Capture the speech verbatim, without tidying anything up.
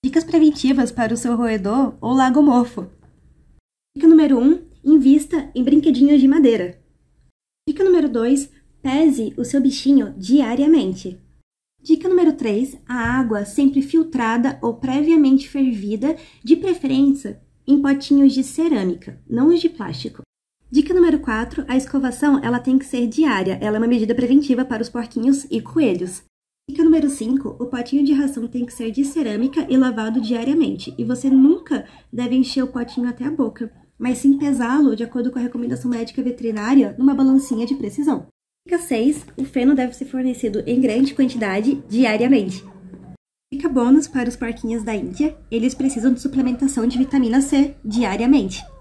Dicas preventivas para o seu roedor ou lagomorfo. Dica número um, invista em brinquedinhos de madeira. Dica número dois, pese o seu bichinho diariamente. Dica número três, a água sempre filtrada ou previamente fervida, de preferência em potinhos de cerâmica, não os de plástico. Dica número quatro, a escovação ela tem que ser diária, ela é uma medida preventiva para os porquinhos e coelhos. Dica número cinco, o potinho de ração tem que ser de cerâmica e lavado diariamente, e você nunca deve encher o potinho até a boca, mas sim pesá-lo de acordo com a recomendação médica veterinária numa balancinha de precisão. Dica seis, o feno deve ser fornecido em grande quantidade diariamente. Dica bônus para os porquinhos da Índia, eles precisam de suplementação de vitamina C diariamente.